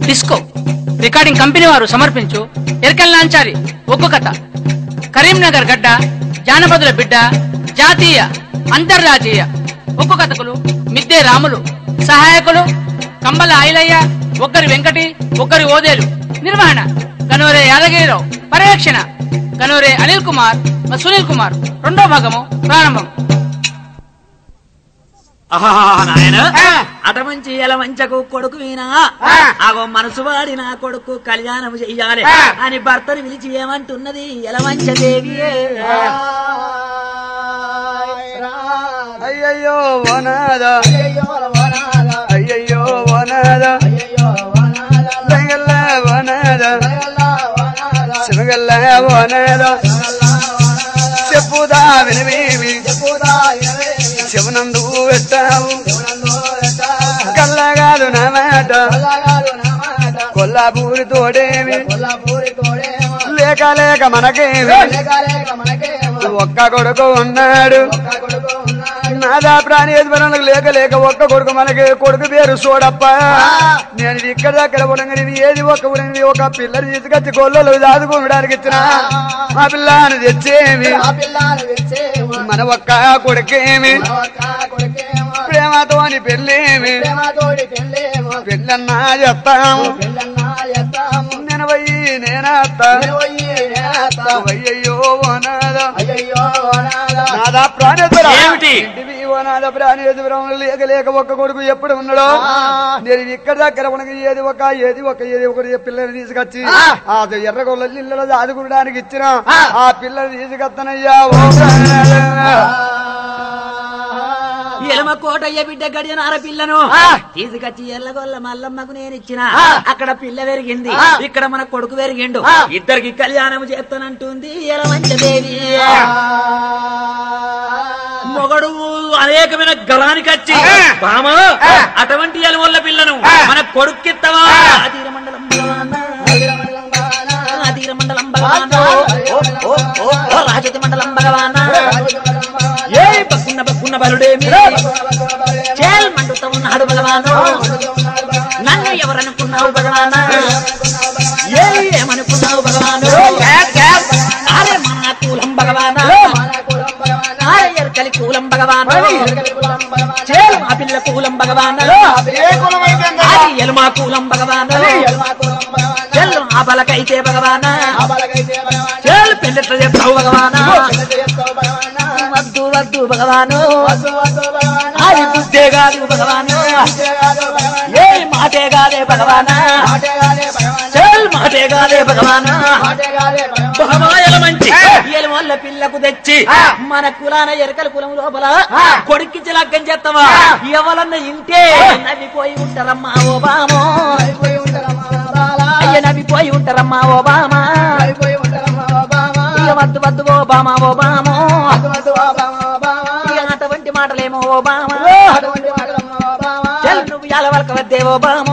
Disco recording company వారు సమర్పించు ఎర్కల్ నాంచారి ఒగ్గు కథ కరీంనగర్ గడ్డ జానపదుల బిడ్డ జాతీయ అంతర్జాతీయ ఒగ్గు కథకులు మిద్దే రాములు సహాయకులు కంబల ఐలయ్య ఒక్కరి వెంకటి ఒక్కరి ఓదేలు నిర్వహణ కనూరే యాదగిరిరావు పర్యవేక్షణ కనూరే అనిల్ కుమార్ సునీల్ కుమార్ రెండో భాగము ప్రారంభం నాయన అట మంచి ఎల మంచకు కొడుకు వీనా ఆగో మనసు వాడి నా కొడుకు కళ్యాణం చెయ్యాలి అని భర్తను పిలిచి ఏమంటున్నది ఎలమంచదేవి అయ్యయ్యో వనాద అయ్యయ్యో వనాద రంగల్ల వనాద శివగల్ల వనాద చెప్పుదా వినవేమి శివనందు పెట్టావు కల్లగాదు నా మాట కొల్లాపూరి తోడేమి లేక లేక మనకేమి ఒక్క కొడుకు ఉన్నాడు నాదా ప్రాణేశ్వరులకు లేక లేక ఒక్క కొడుకు మనకి కొడుకు పేరు సోడప్ప నేను ఇక్కడ దగ్గర ఉండగా ఏది ఒక్క ఊరి ఒక పిల్లని తీసుకొచ్చి గొల్లలు దాదుకోవడానికి ఇచ్చిన ఆ పిల్లని తెచ్చేమి మన ఒక్క కొడుకేమి ప్రేమతోని పెళ్ళేమి పెళ్ళన్నా చెప్తాము నేను పోయి నేనయ్యో నాదా ప్రాణేశ్వరం ప్రాణేశ్వరం లేక లేక ఒక్క కొడుకు ఎప్పుడు ఉన్నాడో నేను ఇక్కడ దగ్గర మనకి ఏది ఒకటి పిల్లని తీసుకొచ్చి ఆ ఎర్రగొల్ల ఇళ్ళలో ఆదుకోవడానికి ఇచ్చిన ఆ పిల్లని తీసుకొస్తానయ్యా ఎలమ కోటయ్య బిడ్డ గడియనార పిల్లను తీసుకొచ్చి ఎల్లగొల్ల మల్లమ్మకు నేను ఇచ్చిన అక్కడ పిల్ల పెరిగింది ఇక్కడ మన కొడుకు పెరిగిండు ఇద్దరికి కళ్యాణం చేస్తానంటుంది ఎలమంచదేవి మొగడు అనేకమైన గలానికి వచ్చి బామా అటువంటి ఎలవల్ల పిల్లను మన కొడుక్కిత్తవా అధీరమండలం రాజతి మండలం భగవానా ఏ బక్కున్న బలుడేమి చేల్మంటుతా ఉన్నాడు భగవాను నన్ను ఎవరనుకున్నావు భగవానా ఏమనుకున్నావు భగవాను అరే మన కూలం భగవానా అరే ఎరకలి కూలం భగవాను చేలు మా పిల్ల కూలం భగవాను ఎలుమా కూలం భగవాను చెల్లు ఆ బలకైతే భగవానా చెల్లు పెళ్ళెట్ల చేస్తావు భగవానా వద్దు వద్దు భగవాను అది బుద్ధే కాదు భగవాను ఏ మాటే కాదే భగవానా చెల్ మాటే కాదే భగవానా భగవాయల మంచి ఎలవల్ల పిల్లకు తెచ్చి మన కులాన ఎరకల కులం లోపల కొడుక్కించి లగ్గం చేస్తావా ఎవరన్న ఇంటే నవ్విపోయి ఉంటారమ్మా ఓ బామో అయ్య నవ్విపోయి ఉంటారమ్మా ఓ బామా వద్దు వద్దు ఓ బామా ఓ బామో అటువంటి మాటలేమో ఓ బామా చల్ నువ్వు ఎలవలక వద్దే ఓ బామో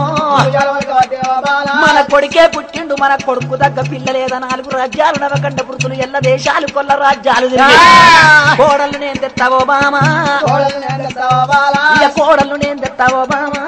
మన కొడుకే పుట్టిండు మన కొడుకు దగ్గ పిల్ల లేదా 4 రాజ్యాలు నవకండ పురుతులు ఎల్ల దేశాలు కొల్ల రాజ్యాలు కోడళ్ళు నేను తెస్తావో బామా కోడళ్ళు నేను తెస్తావో బామా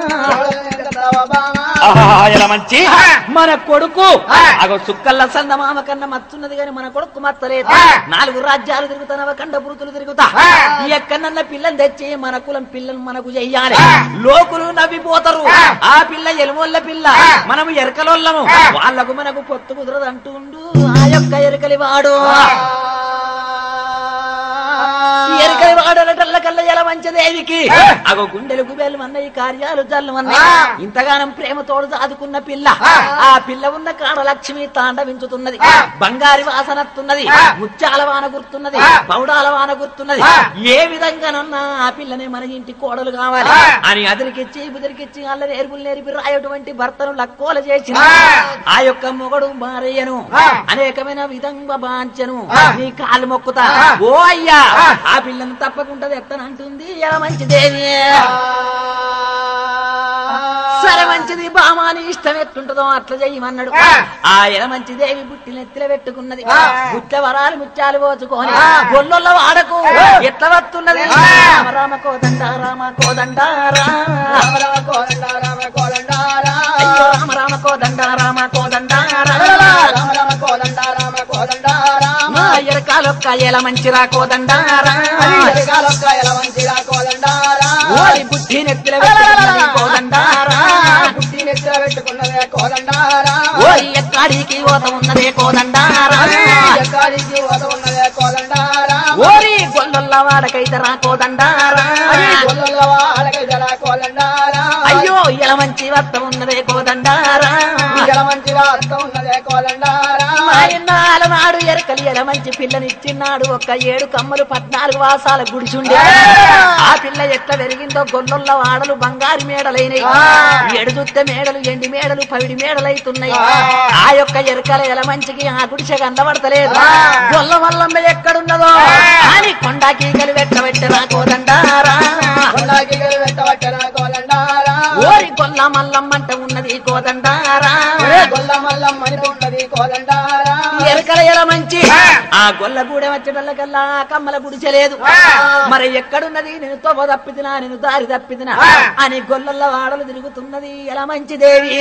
మంచి మన కొడుకు అగో సుక్కల్ల సందమామ కన్నా మత్తున్నది గాని మన కొడుకు మత్తలేదు 4 రాజ్యాలు తిరుగుతానవ కండ పురుతులు తిరుగుతా ఎక్కడన్నా పిల్లని తెచ్చి మన కులం పిల్లలు మనకు చెయ్యాలి లోకులు నవ్విపోతారు ఆ పిల్ల ఎలుమొల్ల పిల్ల మనము ఎరకలోళ్ళము వాళ్ళకు మనకు పొత్తు కుదరదు అంటుండు ఆ యొక్క ఎరకలి వాడు ఎరకలి వాడటల్లకల్ల ఎలమంచదేవికి అగో గుండెలు గుబేలు అన్న ఈ కార్యాలు జల్లు అన్న ఇంతగానం ప్రేమతోడు సాదుకున్న పిల్ల ఆ పిల్ల ఉన్న కాడ లక్ష్మి తాండవించుతున్నది బంగారి వాసనత్తున్నది ముత్యాల వాన గుర్తున్నది పౌడాల వాన గుర్తున్నది ఏ విధంగానన్నా ఆ పిల్లనే మన ఇంటి కోడలు కావాలి అని అదిరికిచ్చి బుదిరికిచ్చి అల్ల నేర్పులు నేర్పి రాయటువంటి భర్తను లక్కోల చేసిన ఆ యొక్క మొగడు మారయ్యను అనేకమైన విధంగా బాంచను నీ కాలు మొక్కుతా ఓ అయ్యా ఆ పిల్లను తప్పకుండా ఎత్తనంటుంది ఎలమంచదేవి సరే మంచిది బామాని ఇష్టం ఎట్టుంటదో అట్లా చెయ్యమన్నాడు ఆ ఎలమంచిదేవి బుట్టిన ఎత్తిల పెట్టుకున్నది బుట్ల వరాలు ముత్యాలు పోచుకొని గొల్లొల్ల వాడకు ఎట్లా వస్తున్నది రామ కోదండ రామ కోదండ రామ కోదండ రామ కోదండ అయ్యో రామ రామ కోదండ రామ కోదండ రామ రామ కోదండ రామ కోదండ రామ ఎరకాలొక్క ఎల మంచిరా కోదండ ఎరకాలొక్క ఎల మంచిరా కోదండ ఓరి బుద్ధి నెత్తిల పెట్టుకున్నది కోదండ బుద్ధి నెత్తిల పెట్టుకున్నదే కోదండ ఓరి ఎక్కడికి ఓత ఉన్నదే కోదండ ఎక్కడికి ఓత ఉన్నదే కోదండ ఓరి గొల్లొల్ల వాడకైతరా కోదండ గొల్లొల్ల వాడకైతరా కోదండ అయ్యో ఎల మంచి వత్త ఉన్నదే కోదండ ఎల మంచిగా అత్త ఉన్నదే కోదండ మాయన్నాల నాడు ఎరకలి ఎల మంచి పిల్లనిచ్చిన్నాడు ఒక్క 7 కమ్మలు 14 వాసాల గుడిచుండే ఆ పిల్ల ఎట్లా పెరిగిందో గొల్లొల్ల వాడలు బంగారు మేడలైనయి 7 జుత్త మేడలు ఎండి మేడలు పవిడి మేడలైతున్నాయి ఆ యొక్క ఎరకల ఎల మంచికి ఆ గుడిసె కనబడతలేదు గొల్ల మల్లమ్మ ఎక్కడున్నదో అని కొండాకి కలిపెట్టబెట్టరా కోదండారా ఓరి గొల్ల మల్లమ్మ అంటే ఉన్నది కోదండారా ఎరకల ఎల మంచి ఆ గొల్ల గూడె వచ్చేటల్లకల్లా కమ్మల గుడిచలేదు మరి ఎక్కడున్నది నేను తోవ తప్పిదినా నేను దారి తప్పిదినా అని గొల్లల వాడలు తిరుగుతున్నది ఎలా మంచి దేవి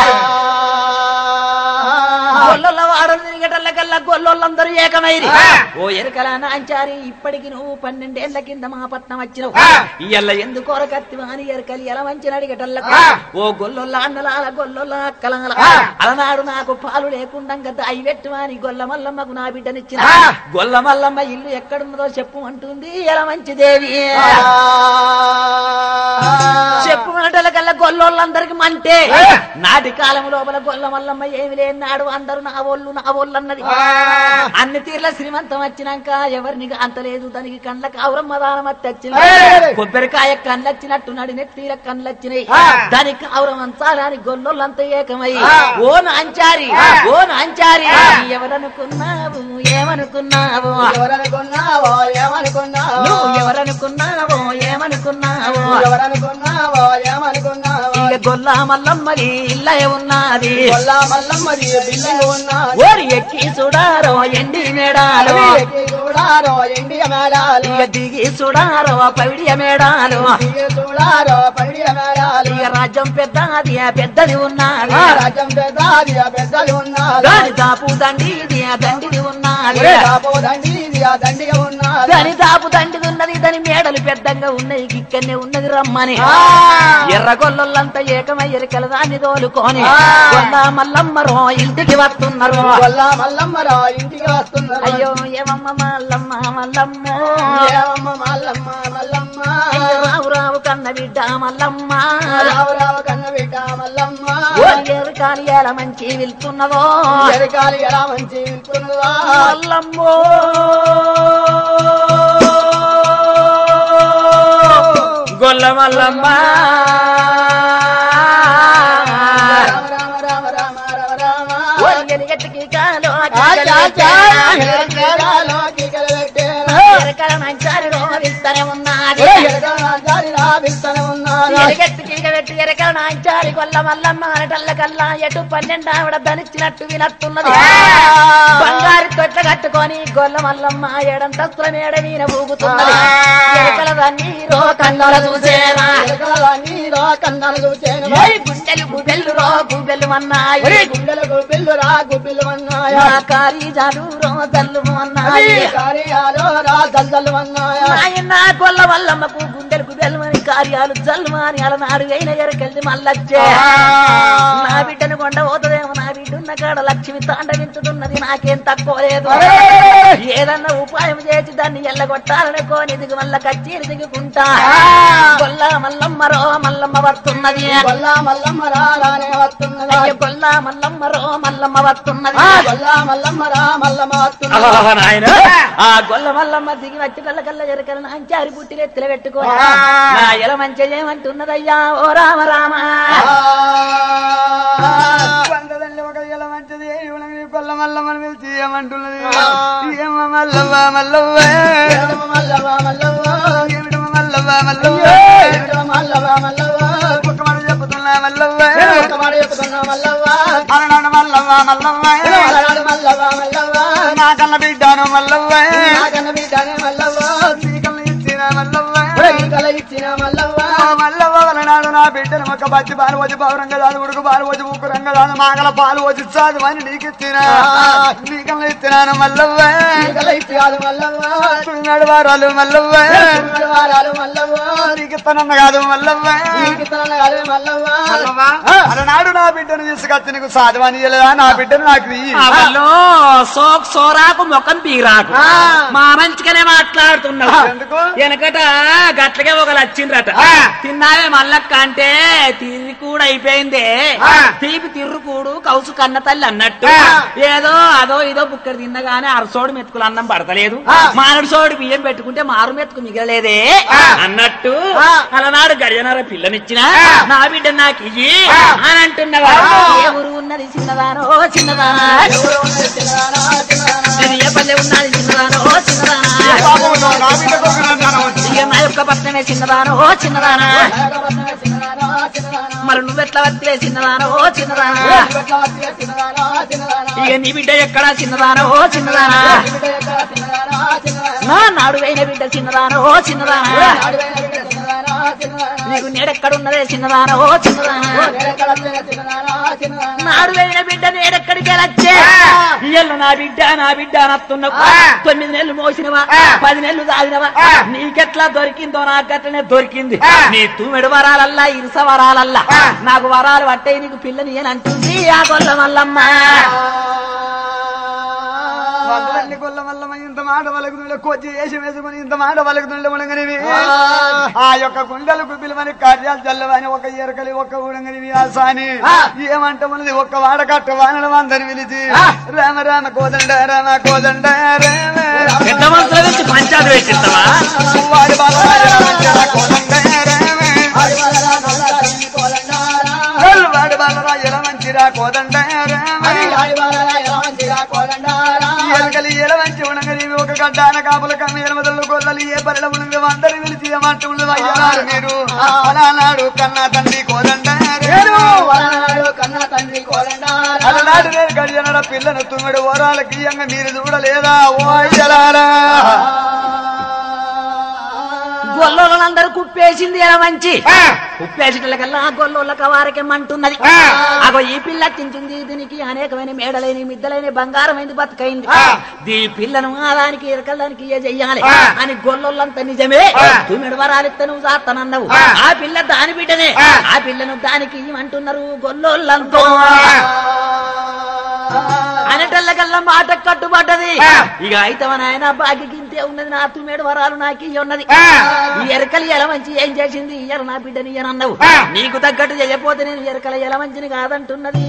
గొల్లల వాడలు తిరిగేటల్లకల్లా గొల్లోళ్ళందరూ ఏకమైరి ఓ ఎరకల నాంచారి ఇప్పటికి నువ్వు 12 ఏళ్ల కింద మా పట్నం వచ్చినావు ఇయ్యల్ల ఎందుకోర కత్తివా అని ఎరకలి ఎలా మంచి అడిగేటల్లకు ఓ గొల్లొల్ల అన్నలాల గొల్లొల్ల అక్కలాల అలనాడు నాకు పాలు లేకుండా దాయి పెట్టువా అని గొల్ల మల్లమ్మకు నా బిడ్డనిచ్చిన గొల్ల మల్లమ్మ ఇల్లు ఎక్కడున్నదో చెప్పు అంటుంది ఎలా మంచి దేవి చెప్పు మాటలకల్లా గొల్లోళ్ళందరికి మంటే నాటి కాలం లోపల గొల్ల మల్లమ్మ ఏమి లేనాడు అందరూ నా ఒళ్ళు అన్నది అన్ని తీర్ల శ్రీమంతం వచ్చినాక ఎవరిని అంతలేదు దానికి కండ్లకు ఔరమ్మ దానం వచ్చింది కొబ్బరికాయ కళ్ళొచ్చినట్టు నడి నెత్తిల కళ్ళొచ్చినాయి దానికి ఔరం అంచాలని గొల్లోళ్ళంతా ఏకమై ఓ నాంచారి ఎవరనుకున్నావు ఏమనుకున్నావు నువ్వు ఎవరనుకున్నావో ఏమనుకున్నావు ఇక గొల్ల మల్లమ్మది ఇల్లే ఉన్నది ఓరి ఎక్కి చూడారో ఎండి మేడాలు ఇక దిగి చూడారో పవిడియ మేడాలు ఇక రాజ్యం పెద్దది ఉన్నది దాని దాపు దండిది దండిది ఉన్నది దాని దాపు దండిది ఉన్నది దాని మేడలు పెద్దగా ఉన్నాయి ఇక్కడనే ఉన్నది రమ్మని ఎర్ర గొల్లొల్లంతా ఏకమై ఎరికల దాన్ని తోలుకొని గొల్ల మల్లమ్మరో ఇంటికి వస్తున్నారు అయ్యో ఏమమ్మ మల్లమ్మ రావు రావు కన్న బిడ్డ మల్లమ్మ ఎరకాలి ఎలా మంచి వెళ్తున్నదో మల్లమ్మో గొల్ల మల్లమ్మ ఎరగటికి కాలో ఎరకల మంచారి రోవిస్తూనే ఉన్నది ఎరగెత్తికి పెట్టి ఎరకల నాంచారి గొల్ల మల్లమ్మ అనటల్లకల్లా ఎటు 12 ఆవిడ ధనిచ్చినట్టు వినట్టున్నది బంగారు తొట్ల కట్టుకొని గొల్ల మల్లమ్మ 7 అంతస్తుల మేడ వీన ఊగుతున్నది ఎరకల నీరో కన్నుల చూసేనా గుండెలు గుబెల్లు అన్నాయి కారీ జాలు రోజల్లు అన్నాయి గొల్ల మల్లమ్మకు గుండెలు గుబెల్మని కార్యాలు జల్మాని అలనాడు అయిన ఎరకెళ్ళి మల్లచ్చే నా బిడ్డను కొండ పోతుందేమో నా బిడ్డ ఉన్న కాడ లక్ష్మి తాండవించుతున్నది నాకేం తక్కువ లేదు ఏదన్నా ఉపాయం చేసి దాన్ని ఎల్లగొట్టాలనుకోని దిగు మల్ల కచ్చీరి దిగుకుంటా గొల్ల మల్లమ్మరో మల్లమ్మ వస్తున్నది అయ్యో గొల్ల మల్లమ్మరో మల్లమ్మ వస్తున్నది ఆ గొల్ల మల్లమ్మ దిగి వచ్చి కళ్ళ ఎరకల నాంచారి పుట్టిన ఎత్తులు పెట్టుకో నా ఎల మంచి ఏమంటున్నదయ్యా ఓ రామ రామ ఒక ఇలా మంచిది కొల్ల మల్లమ్మని పిలిచి ఏమంటున్నది మల్లవ్వ మల్లవ్వ ఒక మాట చెప్పుతున్నా మల్లవ్వ అలనాడు మల్లవ్వ మల్లవ్వ నా కన్న బిడ్డాను మల్లవ్వ శ్రీకల్ని ఇచ్చిన మల్లవ్వ మల్లవ్వ అలనాడు నా బిడ్డను ఒక బచ్చి పాలు వచ్చి పౌరంగా దాని ఉడుకు పాలు వచ్చి ఉక్కురంగా దాని మాగల పాలు వచ్చి చాదు అని నీకు ఇచ్చినా నీకన్నా ఇచ్చినాను మల్లవ్వ నడవారాలు మల్లవ్వ నీకు ఇస్తానన్న కాదు మల్లవ్వ అలనాడు నా బిడ్డను తీసుకొచ్చి నీకు సాధవాని నా బిడ్డను నాకు సోరాకు ముఖం పీరాకు మా మంచిగానే మాట్లాడుతున్నావు వెనకట గట్లకే ఒక లచ్చిండ్రట తిన్నావే మల్లక్క అంటే తిరిగి కూడా అయిపోయిందే తీపి తిర్రుకూడు కౌసు కన్న తల్లి అన్నట్టు ఏదో అదో ఇదో బుక్కడు తిన్నగానే అరసోడు మెతుకులు అన్నం పడతలేదు మానడు సోడు బియ్యం పెట్టుకుంటే మారు మెతుకు మిగలలేదే అన్నట్టు అలనాడు గడియనార పిల్లనిచ్చినా నా బిడ్డ నాకు ఇయ్యి అని అంటున్నవా ఎవరు ఉన్నది చిన్నదానో చిన్నదానా ఏ పల్లె ఉన్నది చిన్నదానో చిన్నదానా నా యొక్క పట్టణమే చిన్నదానో చిన్నదానా మరి నువ్వెట్లా వద్దే చిన్నదానో చిన్నదానా ఇక నీ బిడ్డ ఎక్కడా చిన్నదానో చిన్నదానా నా నాడువైన బిడ్డ చిన్నదానో చిన్నదానా నీకు నేడెక్కడున్నదే చిన్నదానో చిన్నదానా నాడువైన బిడ్డ నేడెక్కడికి వెళ్ళచ్చే ఇయ్యలు నా బిడ్డ నత్తున్నవు 9 నెలలు మోసినవా 10 నెలలు తాగినవా నీకెట్లా దొరికిందో నాకు అట్లనే దొరికింది నీ తూమెడు వరాలల్లా ఇరుస వరాలల్లా నాకు వరాలు పట్టే నీకు పిల్లని అని అంటుంది ఆ గొల్ల మల్లమ్మ గొల్ల మల్లమ్మ ఇంత మాట వలకుతుండే కొద్ది వేషం వేసుకుని ఇంత మాట వలకుతుండే ఉడంగనివి ఆ యొక్క గుండెలకు పిలువని కార్యాలు చల్లవని ఒక ఎరకలి ఒక ఉడంగనివి ఆ సాని ఏమంట ఉన్నది ఒక్క వాడకట్ట వానడం అందరి పిలిచి రామ రామ కోదండ రామ కోదండ పంచాయతీ వేసిస్తావా వాడి బాల కోదండ వాడి బాలరా ఎలా మంచిరా కోదండ ఎలకలి ఎల మంచి ఉండగలి ఒక గడ్డాన కాపుల కమ్మి ఎలమదలు గొల్లలు ఏ పల్లె ఉండదు అందరి పిలిచి ఏమంటూ ఉండదు అయ్యన్నారు మీరు అలానాడు కన్నా తండ్రి కోదండ అలనాడు నేను గడియనడ పిల్లను తుమ్మిడు ఓరాలకి ఇయ్యంగా మీరు చూడలేదా ఓ అయ్యలారా గొల్లోళ్ళందరూ కుప్పేసింది ఎలా మంచి కుప్పేసినకల్లా గొల్లోళ్ళకి వారకేమంటున్నది అగో ఈ పిల్ల తింటుంది దీనికి అనేకమైన మేడలైన మిద్దలైన బంగారమైంది బతుకైంది దీ పిల్లను దానికి ఎరకల్లానికి ఏ చెయ్యాలి అని గొల్లోళ్ళంతా నిజమే తుమ్మిడి వరాలిత్త నువ్వు చేస్తానన్నావు ఆ పిల్ల దాని బిడ్డనే ఆ పిల్లను దానికి ఇవ్వమంటున్నారు గొల్లోళ్ళంతా అనేటల్లకల్లా మాట కట్టుబడ్డది ఇక అయితే నాయన భాగ్యకింతే ఉన్నది నా తుమ్మేడు వరాలు నాకు ఉన్నది ఈ ఎరకలి ఎలా మంచి ఏం చేసింది ఎర నా బిడ్డని అన్నావు నీకు తగ్గట్టు చేయకపోతే నేను ఎరకల ఎలా మంచిని కాదంటున్నది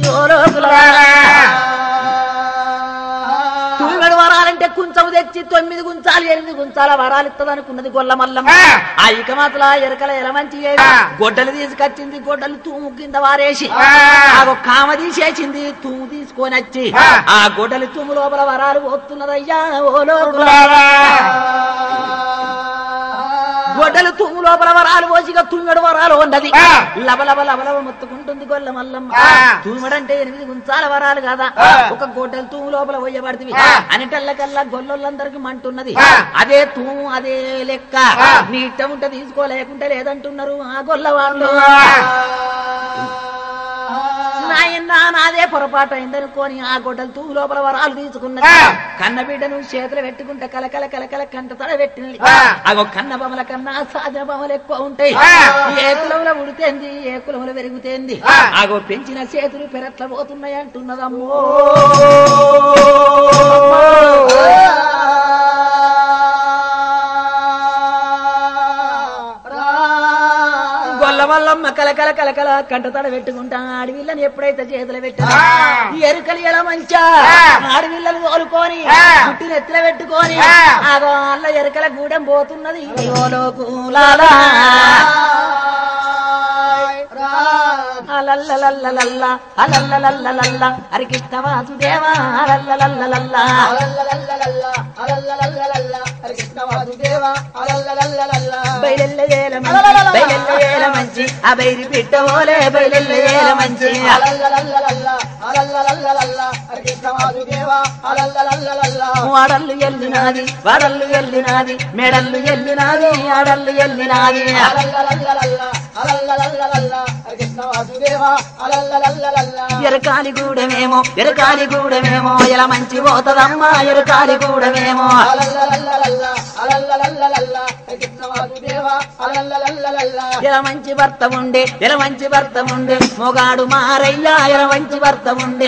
తుమ్మేడు వరాలంటే కుంచము తెచ్చి 9 గుంచాలు 8 గుంచాల వరాలు ఇస్తుంది అనుకున్నది గొల్ల మల్లమ్మ ఆ ఇక మాత్రం ఎరకల ఎలా మంచి గొడ్డలు తీసుకొచ్చింది గొడ్డలు తూము కింద వారేసి ఆ కామ తీసేసింది తూము తీసుకొని వచ్చి ఆ గొడ్డలి తుమ్ము లోపల వరాలు పోతున్నదయ్యా ఓ లోపల గొడ్డలు తుమ్ము లోపల వరాలు పోసిగా తుమ్మెడు వరాలు ఉన్నది లబలబ లబలబ మొత్తుకుంటుంది గొల్ల మల్లమ్మ తుమ్మెడంటే 8 గుంచాల వరాలు కదా ఒక గొడ్డలు తుమ్ము లోపల పోయబడుతుంది అనేటల్లకల్లా గొల్లొళ్ళందరికి మంటున్నది అదే తుమ్ము అదే లెక్క నీ ఇష్టం ఉంటే తీసుకోలేకుంటే లేదంటున్నారు ఆ గొల్ల వాళ్ళు నాయన్నా నాదే పొరపాటు అయిందనుకోని ఆ గొడ్డలు తూ లోపల వరాలు తీసుకున్నది కన్న బిడ్డను చేతులు పెట్టుకుంటే కలకల కలకల కంట తడ పెట్టింది అగో కన్న బొమ్మల కన్నా సాధన బొమ్మలు ఎక్కువ ఉంటాయి ఏ కులంలో ఉడితేంది ఏ కులంలో పెరుగుతేంది అగో పెంచిన చేతులు పెరట్ల పోతున్నాయి అంటున్నదమ్మో మల్లమ్మ కలకల కలకల కంటతడ పెట్టుకుంటా ఆడవిల్లని ఎప్పుడైతే చేతులు పెట్టా ఎరుకలు ఎలా మంచా ఆడవిల్లను తోలుకొని పుట్టిన ఎత్తుల పెట్టుకొని ఆగో అల్ల ఎరుకల గూడెం పోతున్నది అలల్లలల్లలల్ల అలల్లలల్లలల్ల హరికృష్ణ వాసుదేవా అలల్లలల్లలల్ల బయలెల్లయేల మంచి ఆ బైరి పిట్ట ఓలే బయలెల్లయేల మంచి వాడల్లు ఎల్లినాది వాడల్లు ఎల్లినాది మెడల్లు ఎల్లినాది ఆడల్లు ఎల్లినాది ఎరకాలి గూడమేమో ఎలా మంచి పోతదమ్మా ఎరకాలి గూడమేమో ఎలా మంచి భర్త ఉండే మొగాడు మారయ్యా ఎలా మంచి భర్త ఉండే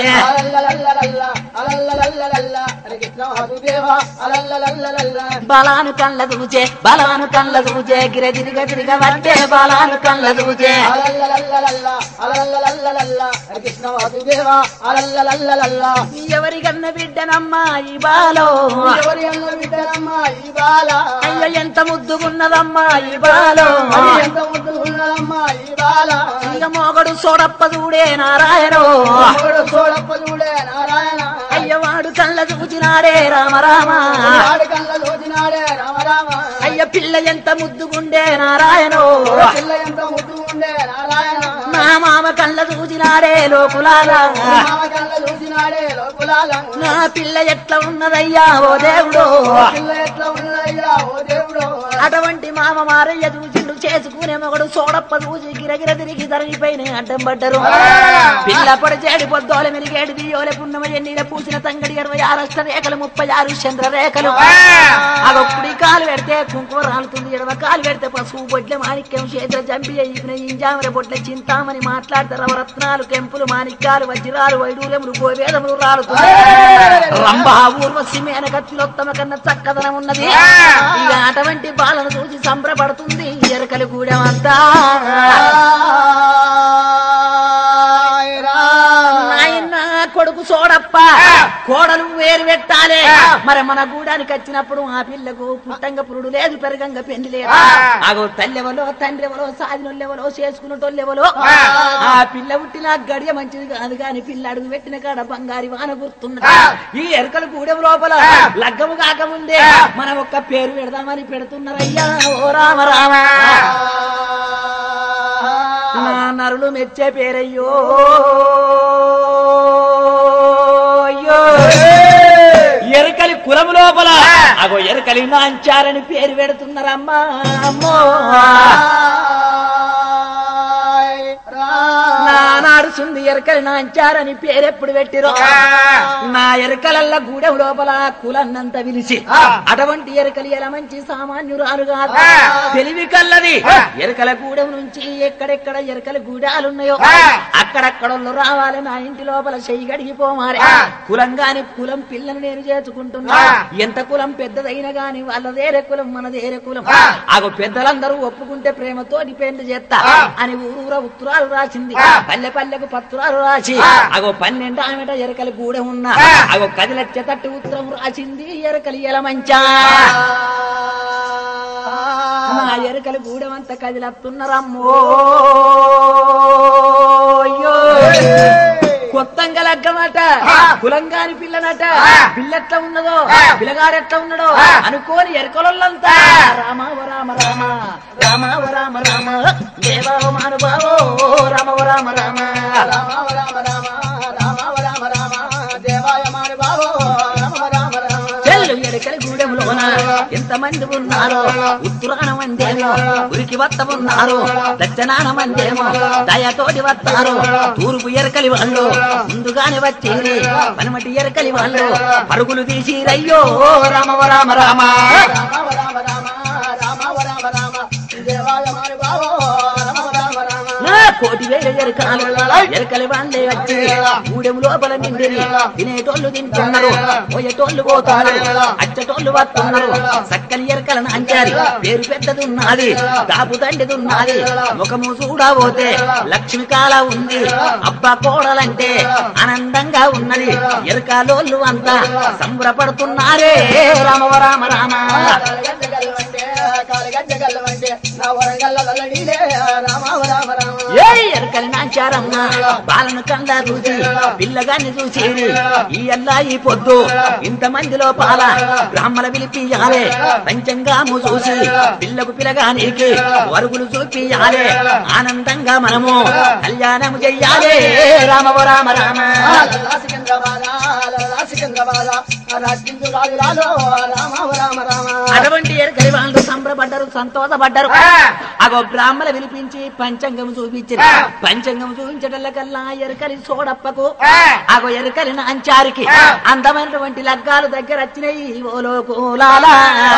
బలాను కళ్ళ దూచే గిరగిరిగ వట్టే బలాను కళ్ళ దూచే ఎవరి కన్న బిడ్డనమ్మా ఈ బాలో అయ్యో ఎంత ముద్దుగున్నదమ్మా ఈ బాలో ఇక మోగడు సోడప్ప చూడే నారాయణ అయ్య వాడు కళ్ళ చూచినాడే రామ అయ్య పిల్ల ఎంత ముద్దుగుండే నారాయణ నా మామ కళ్ళ చూచినాడే లోకులాలా నా పిల్ల ఎట్లా ఉన్నదయ్యా ఓ దేవుడు అటువంటి మామ మారయ్య చూసిండు చేసుకునే మొగడు సోడప్ప చూసి గిరగిర తిరిగి తరిగిపోయిన అడ్డం పడ్డరు పిల్ల పొడి చేడి పొద్దోల మిరిగేడు బియ్యోల పున్నమ ఎన్నీల పూసిన తంగడి 26 అష్ట రేఖలు 36 చంద్ర రేఖలు అదొప్పుడు కాలు పెడితే కుంకుమ రాలుతుంది ఎడవ కాలు పెడితే పసుపు బొడ్ల మాణిక్యం చేతుల జంబి అయిన ఇంజామర బొడ్ల చింతామని మాట్లాడతారు రత్నాలు కెంపులు మాణిక్యాలు వజ్రాలు వైడూర్యములు గోవేదములు రాలుతుంది రంభా ఊర్వశి మేనకత్తిలోత్తమ కన్నా చక్కదనం ఉన్నది ఇక అటువంటి బాలను చూసి సంబరపడుతుంది ఎరకలు గూడెమంతా కొడుకు సోడప్ప కోడలు వేరు పెట్టాలే మరి మన గూడానికి వచ్చినప్పుడు ఆ పిల్లకు పుట్టంగ పురుడు లేదు పెరగంగ పెండి లేదు అగో తల్లెవలో తండ్రెవలో సాధినోళ్ళెవలో చేసుకున్నటోళ్ళెవలో ఆ పిల్ల పుట్టిన గడియ మంచిది కాదు కాని పిల్ల అడుగు పెట్టిన కాడ బంగారి వాన గుర్తున్నది ఈ ఎరకలు గూడెం లోపల లగ్గము కాకముందే మనం ఒక్క పేరు పెడదామని పెడుతున్నారయ్యా ఓ రామ రామ నరులు మెచ్చే పేరయ్యో ఎరకలి కులం లోపల అగో ఎరకలి నాంచారని పేరు పెడుతున్నారమ్మా అమ్మో నానాడుతుంది ఎరకలి నాంచారని పేరెప్పుడు పెట్టిరో నా ఎరకలల్ల గూడెం లోపల కులన్నంత విలిసి అటువంటి ఎరకలి ఎలా మంచి సామాన్యురాలు కాదు తెలివి కల్లది ఎరకల గూడెం నుంచి ఎక్కడెక్కడ ఎరకల గూడాలున్నాయో అక్కడక్కడోళ్ళు రావాలి నా ఇంటి లోపల చెయ్యి గడిగిపోమారే కులం గాని కులం పిల్లను నేను చేసుకుంటున్నా ఎంత కులం పెద్దదైనా గాని వాళ్ళదేరే కులం మనదేరే కులం అగో పెద్దలందరూ ఒప్పుకుంటే ప్రేమతోటి పెళ్లి చేస్తా అని ఊరూర ఉత్తరాలు రాసింది పల్లె పల్లెకు పత్రాలు రాసి అగో 12 ఆమెట ఎరకలి గూడెం ఉన్నా అగో కదిలచ్చేటట్టు ఉత్తరం రాసింది ఎరకలి ఎలా మంచా నా ఎరకలి గూడెం అంతా కదిలత్తున్నారమ్మో కొత్తంగా లగ్గమట కులంగాని పిల్లనట పిల్లెట్లా ఉన్నదో పిల్లగారెట్లా ఉన్నాడో అనుకోని ఎరకలంతా రామ రామ రామ రామ రామ రామ దేవా మానుభావో రామ రామ రామ రామ రామ రామ రామ రామ రామ దేవాయ మానుభావో రామ రామ రామ చెల్లు ఎరకలి గూడెంలోన ఎంతమంది ఉన్నారో ఉత్తరాన మందేమో ఉరికి వత్త ఉన్నారు దక్షిణాన మందేమో దయతోటి వస్తారు తూర్పు ఎరకలి వాళ్ళు ముందుగానే వచ్చేది పనమటి ఎరకలి వాళ్ళు పరుగులు తీసిరయ్యో రామ రామ రామ రామ రామ రామ రామ రామ రామ దేవాయ మానుభావో రామ రామ రామ కోటి వేల ఎరకాలు ఎరకలి వాళ్ళే వచ్చి గూడెం లోపల నిండిని తినేటోళ్ళు తింటున్నారు పోయేటోళ్ళు పోతారు అచ్చటోళ్ళు వస్తున్నారు చక్కని ఎరకల నాంచారి పేరు పెద్దదున్నది దాపు తండ్రిదున్నది ముఖము చూడబోతే లక్ష్మికాల ఉంది అబ్బా కోడలంటే ఆనందంగా ఉన్నది ఎరకాలోళ్ళు అంతా సంబరపడుతున్నారే రామ రామ రామ ఎరకలి నాంచారమ్మ బాలను కంద చూసి పిల్లగాన్ని చూసేది ఈ అల్లా ఈ పొద్దు ఇంతమందిలో పాల బ్రాహ్మణ పిలిపియాలే పంచంగాము చూసి పిల్లకు పిల్లగానికి వరుగులు చూపియాలే ఆనందంగా మనము కళ్యాణము చెయ్యాలే రామ రామ రామ అటువంటి ఎరకలి వాళ్ళు సంబరపడ్డారు, సంతోషపడ్డారు. అగో బ్రాహ్మణ వినిపించి పంచంగం చూపించారు. పంచంగం చూపించటల్లకల్లా ఎరకలి సోడప్పకు అగో ఎరకలి నాంచారికి అందమైనటువంటి లగ్గాలు దగ్గర వచ్చినాయి. ఓలో కూలాలా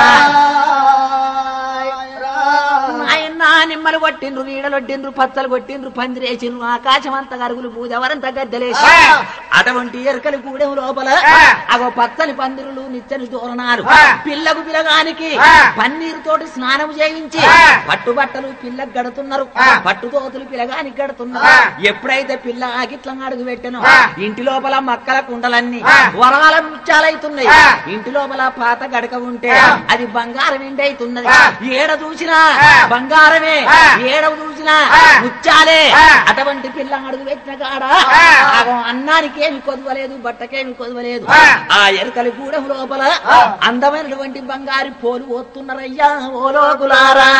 ఆయన నిమ్మలు కొట్టిండ్రు, నీడలొట్టిండ్రు, పచ్చలు కొట్టిండ్రు, పందిరేసిండ్రు, ఆకాశం అంత గరుగులు పూజవరంతా గద్దెలేసి అటువంటి ఎరకలి గూడెం లోపల అగో పచ్చని పందిరులు, నిచ్చని తోరణాలు, పిల్లకు పిల్లగానికి పన్నీరుతోటి స్నానం చేయించి పట్టుబట్టలు పిల్లకు గడుతున్నారు, పట్టుతోతులు పిల్లగానికి గడుతున్నారు. ఎప్పుడైతే పిల్ల ఆకిట్ల అడుగు పెట్టను ఇంటి లోపల మక్కల కుండలన్నీ వరాల ముత్యాలైతున్నాయి. ఇంటి లోపల పాత గడక ఉంటే అది బంగారం ఎండి అవుతున్నది. ఏడ చూసినా బంగారమే, ఏడవ చూసినా ముత్యాలే. అటువంటి పిల్ల అడుగు పెట్టిన కాడ అన్నానికి ఏమి కొదవలేదు, బట్టకేమి కొదవలేదు. ఆ ఎరకలి గూడెం లోపల అందమైనటువంటి బంగారు పోలు పోతున్నారయ్యా. ఓలోకులారా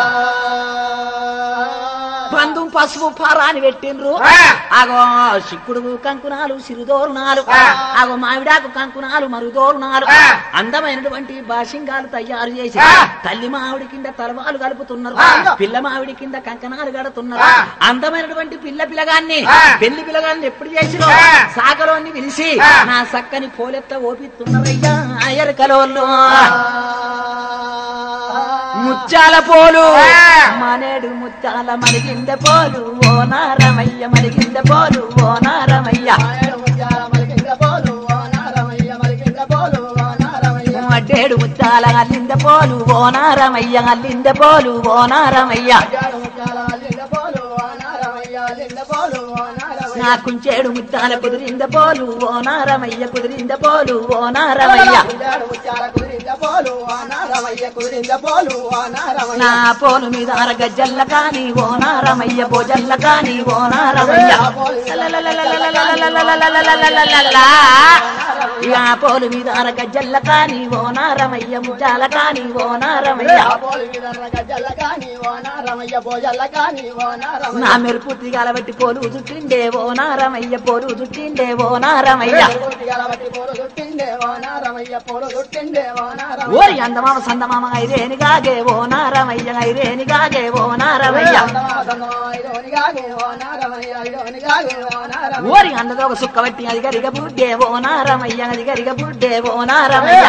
బంధు పసుపు పారాని పెట్టిండ్రు. అగో చిక్కుడు కంకునాలు, సిరుదోరునాలు, అగో మామిడాకు కంకునాలు, మరుదోరునాలు, అందమైనటువంటి బాషింగాలు తయారు చేసి తల్లి మామిడి కింద తలవాలు కలుపుతున్నారు, పిల్ల మామిడి కింద కంకణాలు కడుతున్నారు. అందమైనటువంటి పిల్లగాన్ని పెళ్లి పిల్లగాన్ని ఎప్పుడు చేసిరో సాగలోని పిలిచి నా సక్కని పోలెత్త ఓపిస్తున్నారయ్యా ఎరకలోళ్ళు. ముత్యాల పోలు మనేడు ముత్యాల మరిగింద పోలు ఓ నారమయ్య, మరిగింద పోలు ఓ నారమయ్య, అడ్డేడు ముత్యాల అల్లింద పోలు ఓ నారమయ్య, అల్లింద పోలు ఓ నారమయ్య, నా కుంచేడు ముత్యాల కుదిరింద పోలు ఓ నారమయ్య, కుదిరింద పోలు ఓ నారమయ్య, నా పోలు మీద గజ్జల్ల కాని ఓ నారమయ్య, భోజల్ల కాని ఓ నారమయ్య, ఆ పోలు మీద గజ్జల్ల కాని ఓ నారమయ్య, ముత్యాల కాని ఓ నారమయ్య, నా మెరుపు తిగాలబట్టి పోలు చుట్టిండే ఓ నారమయ్య, పోలు చుట్టిండే ఓ నారమయ్య, ఓరి అందమామ సందమామ ఐరేనిగాగే ఓ నారమయ్య, ఐరేనిగాగే ఓ నారమయ్య, ఓరి అన్నదో ఒక సుక్క బట్టి అది గరిగ బుడ్డే ఓ నారమయ్య, అది గరిగ బుడ్డే ఓ నారమయ్య,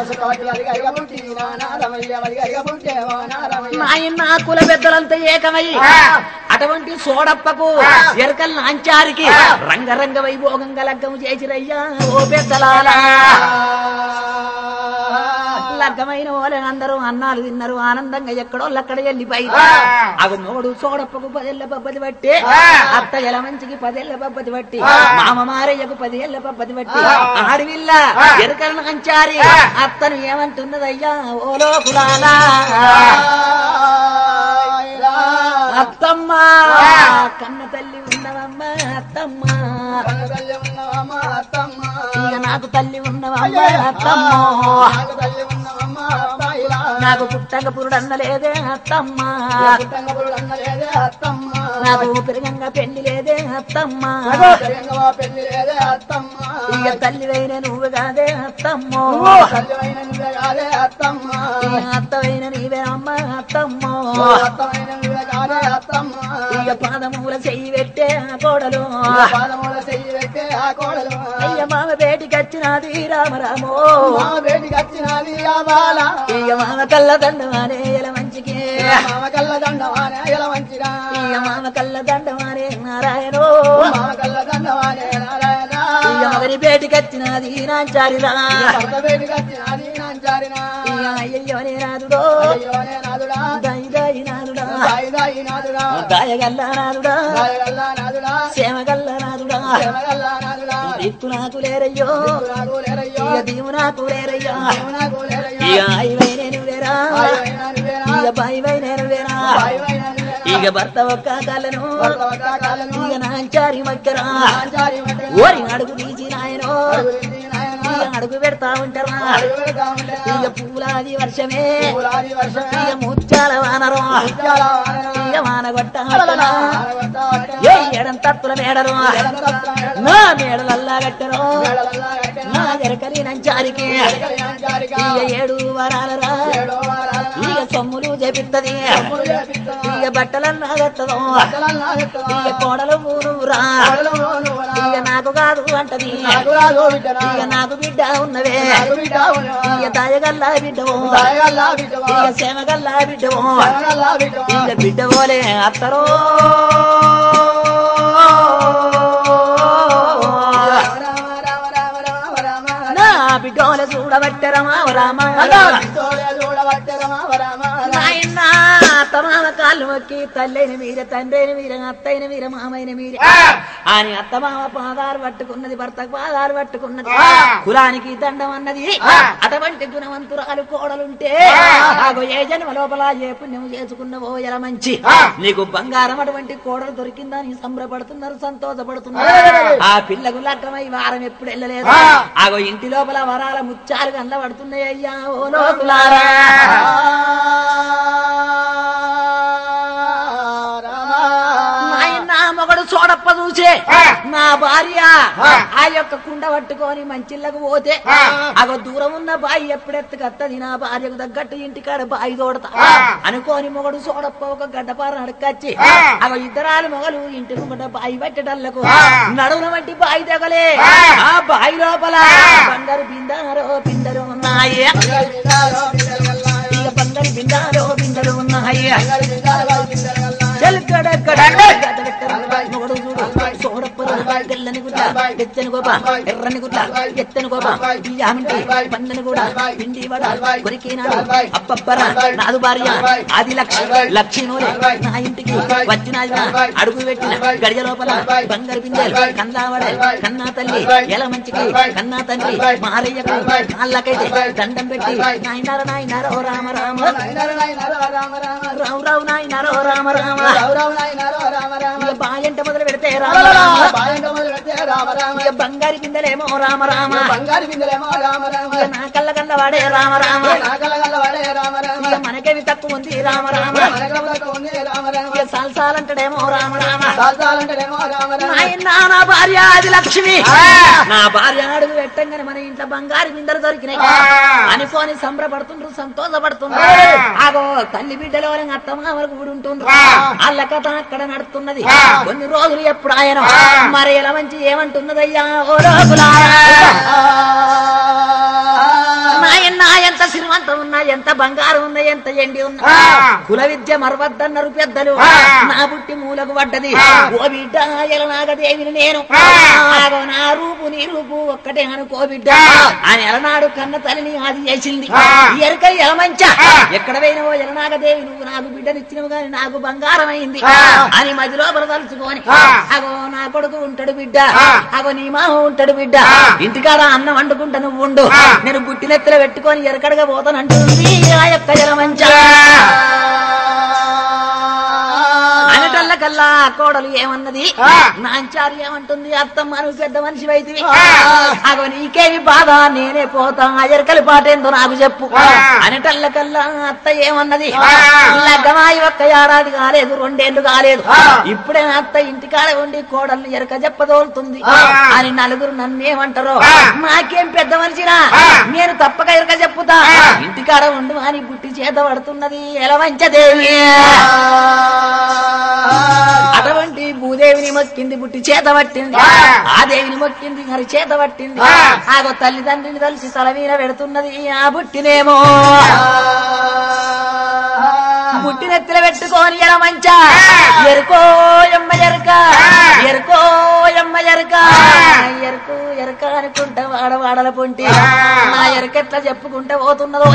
నాయన కుల పెద్దలంతా ఏకమై అటువంటి సోడప్పకు ఎరకల్ నాంచారికి రంగరంగ వైభోగంగా లగ్గం చేసిరయ్యా ఓ పెద్దలాలా. లగ్గమైన వాళ్ళ అందరూ అన్నాలు తిన్నారు, ఆనందంగా ఎక్కడోళ్ళు అక్కడ వెళ్ళిపోయి అవి నోడు సోడప్పకు 10 ఏళ్ల పబ్బది బట్టి, అత్త ఎల మంచికి 10 ఏళ్ల పబ్బది బట్టి, మామ మారయ్యకు 10 ఏళ్ల పబ్బది బట్టి, ఆడవిల్ల ఎరకల్ నాంచారి అత్తను ఏమంటున్నదయ్యా ఓలో కులాలా. అత్తమ్మ కన్న తల్లి ఉన్నవమ్మ అత్తమ్మ, ఇక నాకు తల్లి ఉన్నవమ్మ అత్తమ్మ, నాకు పుట్టంగ పురుడన్నలేదే అత్తమ్మ, నాకు పెరగంగా పెళ్లి లేదే అత్తమ్మ, ఇక తల్లివైన నువ్వు కాదే అత్తమ్మ, అత్తవైన నీవే అమ్మ అత్తమ్మ, ఇక పాదమూల చెయ్యి పెట్టే ఆ కోడలు, అయ్య మామ బేటికి వచ్చినది రామరామో, ఇక మామ కళ్ళ దండమానే ఎల మంచికి, ఇక మామ కళ్ళ దండమానే నారాయణో, ఇక మగని బేటికి వచ్చినది నాంచారిరా, అయ్యో నే నాదుడో దాయి నాదుడా, దాయగల్ల నాదుడా, సేమగల్ల నాదుడా, దిక్కు నాకు లేరయ్యో, ఇక దీవు నాకు లేరయ్యా, ఇక అయివైన నువ్వేరా, ఇక బాయివైన నువ్వేరా, ఇక భర్త ఒక్క కాళ్ళను ఇక నాంచారి మగ్గరా, ఓరి అడుగు తీసి నాయనో అడుగు పెడతా ఉంటారా, ఇక పూలాది వర్షమే ఇక ముత్యాల వానరం ఇక వాన కొట్ట ఏడంతత్తుల మేడలు నా మేడలల్లా కట్టెను నా ఎరకలి నంచారికి ఇక 7 వరాలరా ఇక సొమ్ములు చేపిత్తది ఇక బట్టలన్నా కట్టదు ఇక కోడలు ఊరురా ఇక నాకు కాదు అంటది ఇక నాకు బిడ్డ ఉన్నవే ఇక దయగల్లా బిడ్డవు ఇక సేమగల్లా బిడ్డవు ఇక బిడ్డ పోలే అత్తరో నా బిడ్డోల చూడబట్టే రమా రామా నాయన అత్తమామ కాళ్ళు మొక్కి తల్లైన మీరే తండ్రైన మీరే అత్తైన మీరే మామైన మీరే అని అత్తమామ పాదాలు పట్టుకున్నది భర్త పాదాలు పట్టుకున్నది కులానికి దండం అన్నది అటువంటి గుణవంతురాలు కోడలుంటే ఏ జన్మ లోపల ఏ పుణ్యం చేసుకున్నవో ఎలా మంచి నీకు బంగారం అటువంటి కోడలు దొరికిందని సంబరపడుతున్నారు సంతోషపడుతున్నారు ఆ పిల్లకు లగ్గమై వారం ఎప్పుడు వెళ్ళలేదు ఆగో ఇంటి లోపల వరాల ముత్యాలు కనబడుతున్నాయి అయ్యా ఓ లోకులారా మొగడు చూడప్ప చూసే నా భార్య ఆ యొక్క కుండ పట్టుకొని మంచిళ్ళకు పోతే అగో దూరం ఉన్న బాయి ఎప్పుడెత్తుకత్తది నా భార్యకు తగ్గట్టు ఇంటికాడ బాయి తోడతా అనుకోని మొగడు చూడప్ప ఒక గడ్డపార నడకచ్చి అగో ఇద్దరాలు మొగలు ఇంటి ముంగట బాయి పెట్టడల్లకు నడువుల వంటి బాయి తెగలే ఆ బాయి లోపల బంగారు బిందారో పిందరు ఉన్నాయి ఇక బంగారు బిందారో పిందరు ఉన్నాయి మొగడు చూడు సోడప్పలు తెల్లని గుడ్డ ఎత్తని గోప ఎర్రని గుడ్డ ఎత్తని గోప బియ్యామింటి పన్నని కూడా పిండి వడ కొరికినాడు అప్పప్పరా నాదు భార్య ఆది లక్ష్మీ నా ఇంటికి వచ్చిన అడుగు పెట్టిన గడియ లోపల బంగారు పిందెలు కన్నావడే కన్నా తల్లి ఎలా మంచికి కన్నా తండ్రి మారయ్యకు కాళ్ళకైతే దండం పెట్టి నాయనార నాయనారో రామ రామ రావు రావు నాయనారో రామ రామ బాయంట మొదలు పెడితే బంగారి బిందెలేమో రామ రామ నా కళ్ళ కళ్ళ వాడే రామ రామ మనకేవి తక్కువ ఉంది రామ రామ సాల్సాలంటడేమో రామ రామ నా భార్య అది లక్ష్మి నా భార్య అడుగు పెట్టంగానే మన ఇంట్లో బంగారు బిందెలు దొరికినాయి అనుకోని సంబరపడుతుండ్రు సంతోషపడుతుండ్రు ఆగో తల్లి బిడ్డలో అత్తమామలకు కూడా ఉంటుండ్రు వాళ్ళ కథ అక్కడ నడుతున్నది కొన్ని రోజులు ఎప్పుడు ఆయన మరి ఎలా మంచి ఏమంటున్నదయ్యా ఓ లోకులారా ఎంత శ్రీమంతం ఉన్నా ఎంత బంగారం ఉన్నా ఎంత ఎండి ఉన్నా కుల విద్య మరవద్దన్నారు పెద్దలు నా పుట్టి మూలకు పడ్డది ఓ బిడ్డ ఎలనాగదేవిని నేను నా రూపు నీ రూపు ఒక్కటే అనుకో బిడ్డ అని ఎలనాడు కన్న తల్లిని అది చేసింది ఎరక ఎలమంచ ఎక్కడ పోయినవో ఎలనాగదేవి నువ్వు నాకు బిడ్డనిచ్చినవు గాని నాకు బంగారం అయింది అని మధ్యలో తలుచుకొని అగో నా కొడుకు ఉంటాడు బిడ్డ అగో నీ మామ ఉంటాడు బిడ్డ ఇంటికాడ అన్నం వండుకుంటా నువ్వు ఉండు నేను గుట్టినెత్తలో పెట్టుకొని ఎరకడగా పోతానంటుంది ఆ యొక్క ఎలమంచ అనటల్లకల్లా కోడలు ఏమన్నది నాంచారి ఏమంటుంది అత్తమ్మ నువ్వు పెద్ద మనిషి అయితే అగో నీకేమి బాధ నేనే పోతా ఎరకలి పాట ఏందో నాకు చెప్పు అనటల్లకల్లా అత్త ఏమన్నది లగ్గమాయి ఒక్క ఏడాది కాలేదు 2 ఏళ్ళు కాలేదు ఇప్పుడే అత్త ఇంటికాడ ఉండి కోడల్ని ఎరక చెప్పదోలుతుంది అని నలుగురు నన్నేమంటారో నాకేం పెద్ద మనిషినా నేను తప్పక ఎరక చెప్పుతా ఇంటికాడ ఉండు అని గుట్టి చేత పడుతున్నది ఎలవంచదేవి అటువంటి భూదేవిని మొక్కింది బుట్టి చేత పట్టింది ఆ దేవిని మొక్కింది మరి చేత పట్టింది ఆగో తల్లిదండ్రిని తలిసి తల మీద పెడుతున్నది ఆ బుట్టినేమో బుట్టినెత్తిన పెట్టుకొని ఎలా మంచా ఎరుకో ఎమ్మ ఎరక ఎరుకో ఎమ్మ ఎరక ఎరుకు ఎరక అనుకుంటా వాడవాడల పొంటి నా ఎరకెట్లా చెప్పుకుంటా పోతున్నదో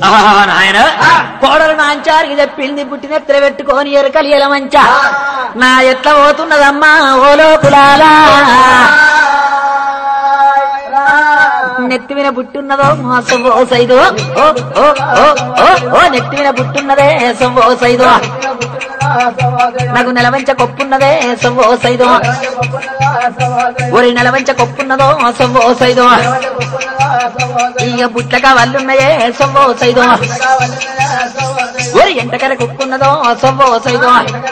నాయన కోడలు నాంచారికి చెప్పింది పుట్టినెత్తర పెట్టుకొని ఎరకలి ఎలమంచ నా ఎట్లా పోతున్నదమ్మా ఓ లోకులాలా నెత్తివిన పుట్టున్నదో సవ్వో సైదో ఓ ఓ ఓ ఓ ఓ నెత్తివిన పుట్టున్నదే సవ్వో సైదో నాకు నెలవంచ కొప్పున్నదే సవ్వో సైదో ఒరి నెలవంచ కొప్పున్నదో సవ్వో సైదో ఇక బుట్లక వల్లున్నాయే సవ్వో సైదో ఒరి ఎంటకర కుక్కున్నదో సవ్వో సైదో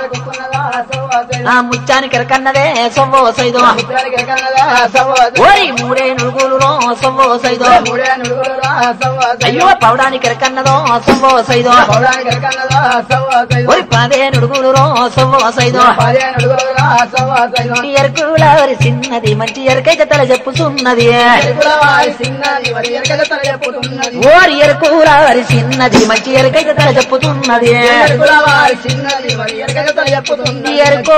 ఆ ముచ్చానికి ఎరకన్నదే సవ్వో సైదో ఓరి మూడే నుడుగులు సవ్వో సైదో అయ్యో పౌడానికి ఎరకన్నదో సవ్వో సైదో ఒరి పదే నుడుగులు సవ్వో సైదో ఎరుకుల ఒరి చిన్నది మంచి ఎరకైతే తల చెప్పుతున్నది ఓరి ఎరుకుల ఒరి చిన్నది మంచి ఎరకైతే తల చెప్పుతున్నది ఎరుకో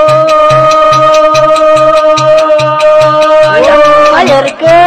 ఎరుకే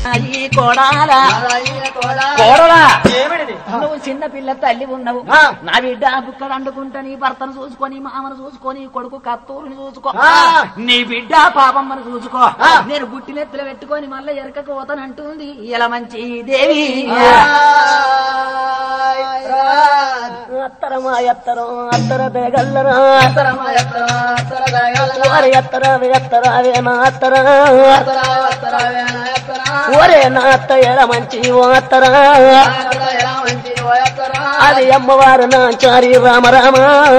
ఈ కోడాలా కోడలా నువ్వు చిన్న పిల్ల తల్లి ఉన్నావు నా బిడ్డ బుక్కలు అండుకుంటా నీ భర్తను చూసుకొని మామను చూసుకొని కొడుకు కత్తూరుని చూసుకో నీ బిడ్డ పాపమ్మను చూసుకో నేను గుట్టినెత్తులు పెట్టుకొని మళ్ళీ ఎరకకు పోతానంటుంది ఇలా మంచి దేవి అత్తరమా ఎత్తరం అత్తర బేగల్లరా ఎత్తరావే నా అత్తరా ఒరే నా అత్త ఎడ మంచి ఓ అత్తరా అది అమ్మవారు నాచారి రామరామ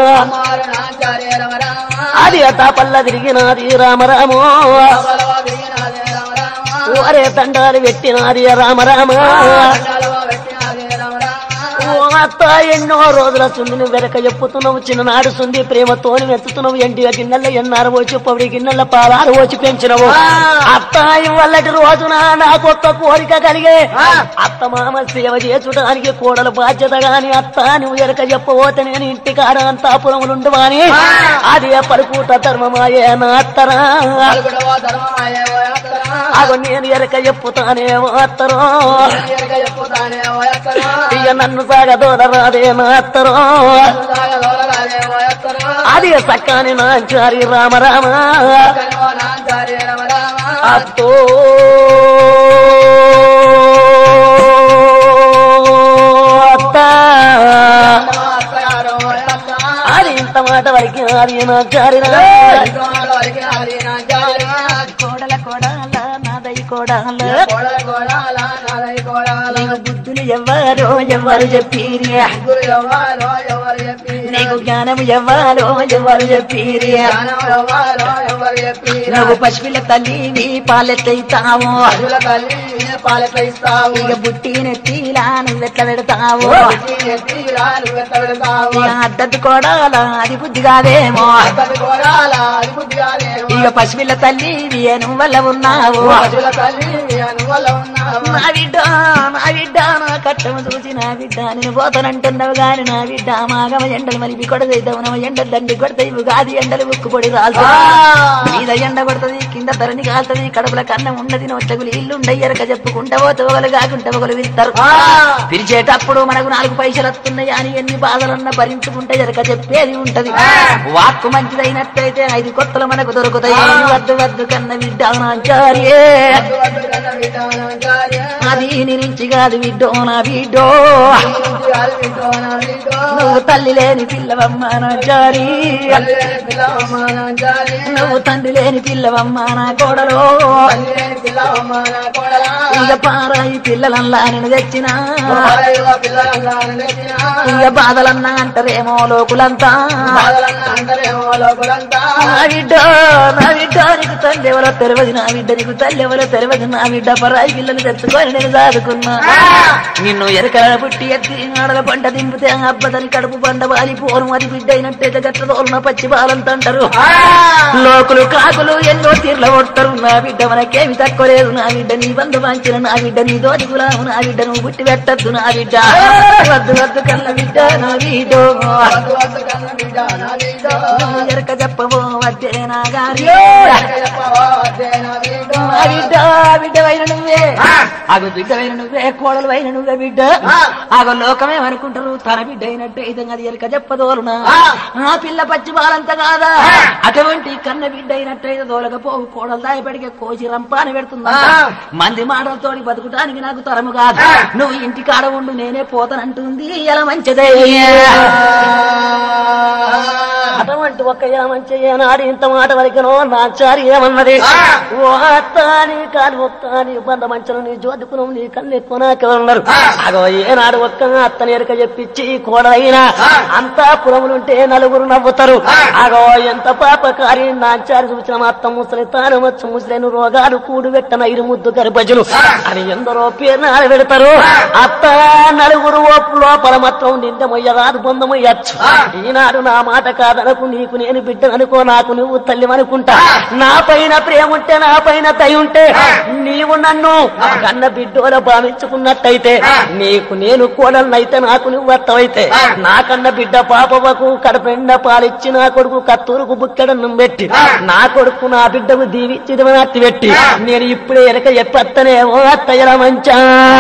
అది అతాపల్ల తిరిగినాది రామరామో ఒరే తండాలు పెట్టినాది రామరామ అత్త ఎన్నో రోజుల సుందిని వెనక చెప్పుతున్నావు చిన్ననాడు సుంది ప్రేమతోని వెతుతున్నావు ఎండిగా గిన్నెల ఎన్నారు వచ్చి పొడి గిన్నెల పాలారు వచ్చి పెంచినవు అత్త ఇవ్వల్లటి రోజున నాకొక్క కోరిక కలిగే అత్త మామ సేవ చేసుడానికి కోడలు బాధ్యత గాని అత్త నువ్వు వెనక చెప్పబోతే నేను ఇంటికాడ అంతాపురములుండు అని అది పలుకుట ధర్మమాయే నా అత్తరా అగో నేను ఎరక చెప్పుతానే అత్తరో ఇక నన్ను సాగదోడరాదే నా అత్తరో అది సక్కాని నాచారి రామరామ అత్తో అత్త అది ఇంత మాట వరకు అది నాచారి కోడల కోడాల నాదై కోడాల బుద్ధులు ఎవ్వరో ఎవరు చెప్పిరి నీకు జ్ఞానం ఎవ్వరో ఎవరు చెప్పిరి నువ్వు పసిపిల్ల తల్లివి పాలెత్తైతావు ఇక బుట్టి నెత్తిలా నువ్వెట్ల పెడతావు అద్దద్దు కోడాలా అది బుద్ధి కాదేమో ఇక పసిపిల్ల తల్లివి నువ్వల్ల ఉన్నావు నా బిడ్డ నా కట్టము చూసి నా బిడ్డ నేను పోతానంటున్నావు గాని నా బిడ్డ మాగమ ఎండలు మలిపి కొడదైతావు నమ్మ ఎండలు దండి కొడతాయి గాది ఎండలు ఉక్కు పొడి రాదు మీద ఎండ కొడుతుంది కింద ధరణి కాలుతుంది కడుపుల కన్నం ఉండదు నొచ్చగులు ఇల్లుండయి ఎరక చెప్పుకుంటా పోతే ఒకరు కాకుంటే ఒకరు పిలుస్తారు పిలిచేటప్పుడు మనకు 4 పైసలు వస్తున్నాయి అని ఎన్ని బాధలన్నా భరించుకుంటే ఎరక చెప్పేది ఉంటది వాక్కు మంచిదైనట్టయితే 5 కొత్తలు మనకు దొరుకుతాయి వద్దు వద్దు కన్న బిడ్డ నాచార్యే అది నుంచి కాదు బిడ్డో నా బిడ్డో నువ్వు తల్లి లేని పిల్లవమ్మ నాచారి నువ్వు తండ్రి లేని పిల్లవమ్మ నా కోడలో ఇక పారాయి పిల్లలల్లా నేను తెచ్చినా ఇక బాధలన్నా అంటారేమో లోకులంతా నా బిడ్డ నీకు తల్లి ఎవరో తెలియదు నా బిడ్డ నీకు తల్లి ఎవరో తెలియదు నా బిడ్డ పరాయి పిల్లలు తెచ్చుకొని నేను దాదుకున్నా నిన్ను ఎరకల పుట్టి ఎత్తి ఆడల పంట దింపితే అబ్బదని కడుపు పంట వాలిపోను అది బిడ్డ అయినట్టయితే గట్ల తోలున పచ్చి బాలంతంటారు లోకులు కాకులు ఎన్నో తీర్ల కొడతారు నా బిడ్డ మనకేమి తక్కువ లేదు నా బిడ్డ నీ బంధు పంచిన నా బిడ్డ నీ దోటి గులాము నా బిడ్డ నువ్వు పుట్టి పెట్టద్దు నా బిడ్డ వద్దు వద్దు కన్న బిడ్డ నా బిడ్డో నువ్వు ఎరక చెప్పవో వద్దే నా గారి బిడ్డవైన నువ్వే ఆగో బిడ్డవైన నువ్వే కోడలు అయిన నువ్వే బిడ్డ ఆగో లోకమేమనుకుంటారు తన బిడ్డ అయినట్టు ఇదంగా అది ఎరక చెప్పదోలునా ఆ పిల్ల పచ్చి బాలంత కాదా అటువంటి కన్న బిడ్డ అయినట్టయితే దోలకపోవు కోడలు దాయపడికే కోసి రంపాని పెడుతుందా మంది మాటలతో బతుకుటానికి నాకు తరము కాదు నువ్వు ఇంటి కాడ ఉండు నేనే పోతానంటుంది ఎలా మంచిదే అటువంటి ఒక్క ఎలా మంచి నాడు ఇంత మాట వరకునో నాచారి ఏమన్నది ఓ అత్తాని కాని ఒత్తాని బంధ మంచను నీ జోదుకును నీ కన్ను ఎక్కువ నాకెవరున్నారు అగో ఏనాడు ఒక్క అత్తని ఎరక చెప్పించి కోడలైనా అంతా పురములుంటే 4 నవ్వుతారు అగో ఎంత పాపకారి నాచారి చూసిన అత్త ముసలి తాను వచ్చు ముసలేను రోగాలు కూడు పెట్టన 5 ముద్దు గర్భజులు అని ఎందరో పేరు పెడతారు అత్త 4 లోపల మాత్రం నిందమయ్య రాదు బొందమయ్యచ్చు ఈనాడు నా మాట కాదు కాదనకు, నీకు నేను బిడ్డననుకో, నాకు నువ్వు తల్లి అనుకుంటా. నా పైన ప్రేమ ఉంటే, నా పైన దయ ఉంటే, నీవు నన్ను కన్న బిడ్డోల భావించుకున్నట్టయితే, నీకు నేను కోడలనైతే, నాకు నువ్వు అత్తమైతే, నాకన్న బిడ్డ పాపవకు కడపెండ పాలిచ్చి, నా కొడుకు కత్తూరుకు బుక్కడన్నం పెట్టి, నా కొడుకు నా బిడ్డకు దీవించి అత్తి పెట్టి, నేను ఇప్పుడే ఎనక ఎప్పత్తనేమో అత్తయ్యల మంచా.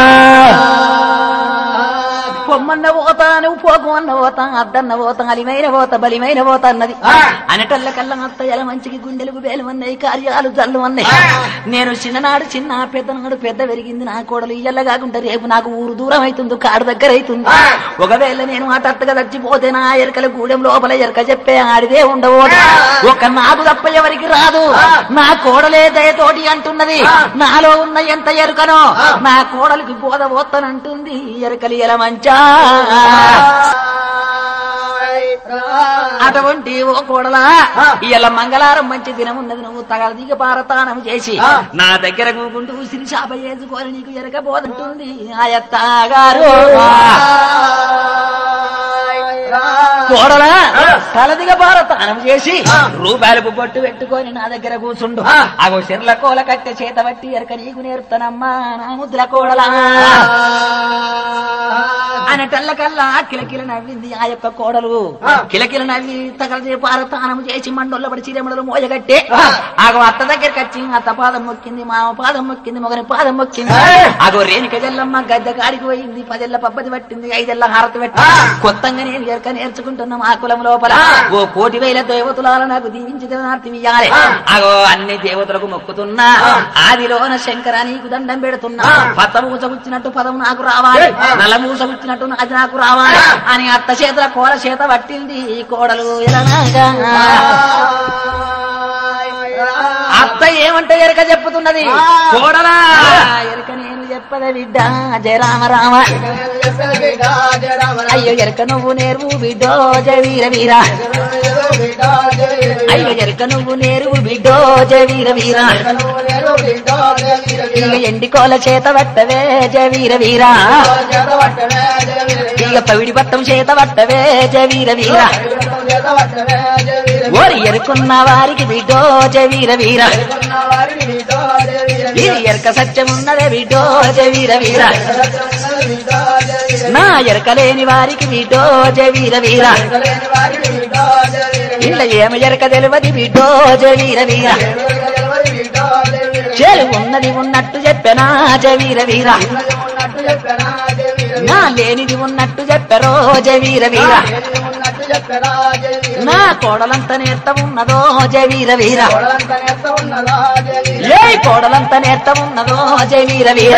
పొమ్మన్న పోతా, నువ్వు పోకు అన్న పోతా, అద్దన్న పోతా, అలిమైన పోతా, బలిమైన పోతా అన్నది. అనటల్ల కల్లా అత్తయ్యల మంచికి గుండెలకు బేలు అన్నాయి, కార్యాలు జల్లు అన్నాయి. నేను చిన్ననాడు చిన్న, పెద్దనాడు పెద్ద పెరిగింది. నా కోడలు ఇయ్యల్ల కాకుండా రేపు నాకు ఊరు దూరం అవుతుంది, కాడు దగ్గర అవుతుంది. ఒకవేళ నేను అటత్తగా చచ్చిపోతే నా ఎరకల గూడెం లోపల ఎరక చెప్పే ఆడిదే ఉండవు. ఒక నాకు తప్ప ఎవరికి రాదు. నా కోడలే దయతోటి అంటున్నది. నాలో ఉన్న ఎంత ఎరుకనో నా కోడలికి బోధ పోతానంటుంది. ఎరకలి ఎలా మంచా అటువంటి ఓ కోడలా, ఇలా మంగళవారం మంచి దినం ఉన్నది. నువ్వు తగల దిగ పారతానం చేసి నా దగ్గర కూకుంటూ ఉసిరి శాప వేసుకొని నీకు ఎరకపోతుంటుంది ఆయత్తగారు. కోడలా తలదిగ భారతానం చేసి రూపాయలకు బొట్టు పెట్టుకొని నా దగ్గర కూర్చుండు. అగో చెర్ల కోల కట్టె చేత బట్టి ఎరక నీకు నేర్పుతానమ్మా నా ముద్దుల కోడలా అనటల్ల కల్లా కిలకిల నవ్వింది ఆ యొక్క కోడలు. కిలకిల నవ్వి తగల భారతానం చేసి మండోళ్ళ పడి చిరమడలు మోయగట్టే ఆగో అత్త దగ్గరికి వచ్చి అత్త పాదం మొక్కింది, మామ పాదం మొక్కింది, మొగని పాదం మొక్కింది. ఆగో రేణుక జల్లమ్మ గద్దె కాడికి పోయింది, 10 ఏళ్ల పబ్బది పట్టింది, 5 ఏళ్ల హారతి పెట్టి కొత్తగా నేను ఎరక నేర్చుకుంటున్నాం ఆ కులం లోపల. ఓ 1,000,000 దేవతలాల నాకు దీవించి దేవనార్తి ఇయ్యాలి. అగో అన్ని దేవతలకు మొక్కుతున్నా, ఆదిలోన శంకర నీకు దండం పెడుతున్నా. పచ్చమూస కూర్చున్నట్టు పదం నాకు రావాలి, నల్లమూస కూర్చున్నట్టు అది నాకు రావాలి అని అత్త చేతుల కోల చేత పట్టింది ఈ కోడలు. ఎలాగా అత్త ఏమంటే ఎరక చెప్పుతున్నది, కోడలా ఎరక నేను చెప్పద బిడ్డ జయ రామ రామ. అయ్యో ఎరక నువ్వు నేర్వు బిడ్డో జయ వీర వీర. అయ్యో ఎరక నువ్వు నేర్వు బిడ్డో జయ వీర వీర. ఇక ఎండి కోల చేత పట్టవే జయ వీర వీర. ఇక పవిడి పట్టం చేత పట్టవే జయ వీర వీర. ఓరి ఎరుకున్న వారికి బిడ్డో జయ వీర వీర. ఇది ఎరక సత్యం ఉన్నదే బిడ్డో జయ వీర వీర. నా ఎరక లేని వారికి బిడ్డో జయ వీర వీర. ఇలా ఏమి ఎరక తెలియదు బిడ్డో జయ వీర వీర. చెలు ఉన్నది ఉన్నట్టు చెప్పనా జయ వీర వీర. నా లేనిది ఉన్నట్టు చెప్పరో జయ వీర వీర. నా కోడలంత నేర్త ఉన్నదో జయ వీర వీర. ఏ కోడలంత నేర్త ఉన్నదో జయ వీర వీర.